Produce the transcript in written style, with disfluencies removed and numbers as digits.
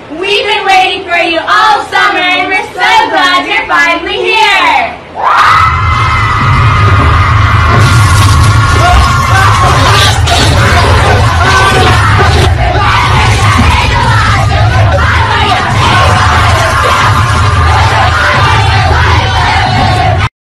We've been waiting for you all summer, and we're so glad you're finally here.